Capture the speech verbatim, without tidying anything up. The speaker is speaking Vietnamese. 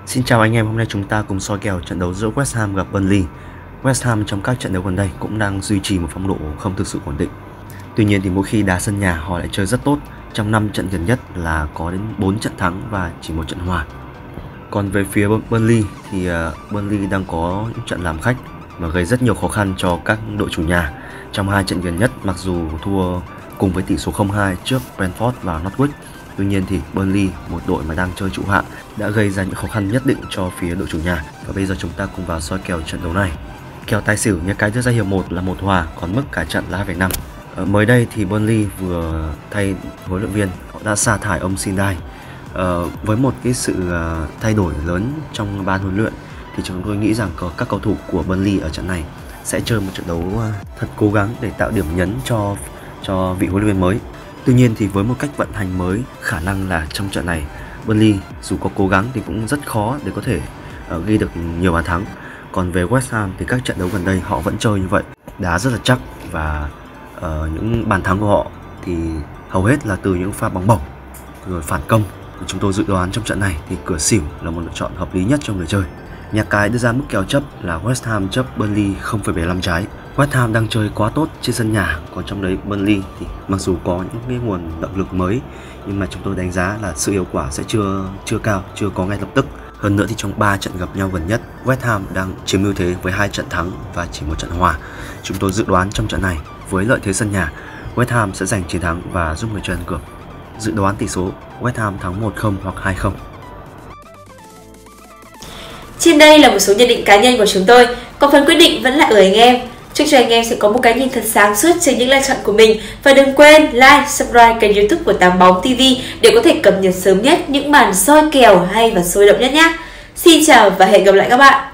Xin chào anh em, hôm nay chúng ta cùng soi kèo trận đấu giữa West Ham gặp Burnley. West Ham trong các trận đấu gần đây cũng đang duy trì một phong độ không thực sự ổn định. Tuy nhiên thì mỗi khi đá sân nhà họ lại chơi rất tốt. Trong năm trận gần nhất là có đến bốn trận thắng và chỉ một trận hòa. Còn về phía Burnley thì uh, Burnley đang có những trận làm khách và gây rất nhiều khó khăn cho các đội chủ nhà. Trong hai trận gần nhất, mặc dù thua cùng với tỷ số không hai trước Brentford và Norwich, tuy nhiên thì Burnley, một đội mà đang chơi trụ hạng, đã gây ra những khó khăn nhất định cho phía đội chủ nhà. Và bây giờ chúng ta cùng vào soi kèo trận đấu này. Kèo tài xỉu nhà cái đưa ra hiệp một là một hòa, còn mức cả trận là hai phẩy năm. Ờ, mới đây thì Burnley vừa thay huấn luyện viên, họ đã sa thải ông Sindai. Ờ, với một cái sự uh, thay đổi lớn trong ban huấn luyện thì chúng tôi nghĩ rằng có các cầu thủ của Burnley ở trận này sẽ chơi một trận đấu uh, thật cố gắng để tạo điểm nhấn cho cho vị huấn luyện viên mới. Tuy nhiên thì với một cách vận hành mới, khả năng là trong trận này Burnley dù có cố gắng thì cũng rất khó để có thể uh, ghi được nhiều bàn thắng. Còn về West Ham thì các trận đấu gần đây họ vẫn chơi như vậy, đá rất là chắc và uh, những bàn thắng của họ thì hầu hết là từ những pha bóng bổng rồi phản công. Chúng tôi dự đoán trong trận này thì cửa xỉu là một lựa chọn hợp lý nhất cho người chơi. Nhà cái đưa ra mức kèo chấp là West Ham chấp Burnley không phẩy bảy lăm trái. West Ham đang chơi quá tốt trên sân nhà, còn trong đấy Burnley thì mặc dù có những cái nguồn động lực mới nhưng mà chúng tôi đánh giá là sự hiệu quả sẽ chưa chưa cao, chưa có ngay lập tức. Hơn nữa thì trong ba trận gặp nhau gần nhất, West Ham đang chiếm ưu thế với hai trận thắng và chỉ một trận hòa. Chúng tôi dự đoán trong trận này với lợi thế sân nhà, West Ham sẽ giành chiến thắng và giúp người chơi ăn cược. Dự đoán tỷ số West Ham thắng một không hoặc hai không. Trên đây là một số nhận định cá nhân của chúng tôi, còn phần quyết định vẫn là ở anh em. Chúc cho anh em sẽ có một cái nhìn thật sáng suốt trên những lựa chọn của mình. Và đừng quên like, subscribe kênh YouTube của Tám Bóng ti vi để có thể cập nhật sớm nhất những màn soi kèo hay và sôi động nhất nhé. Xin chào và hẹn gặp lại các bạn.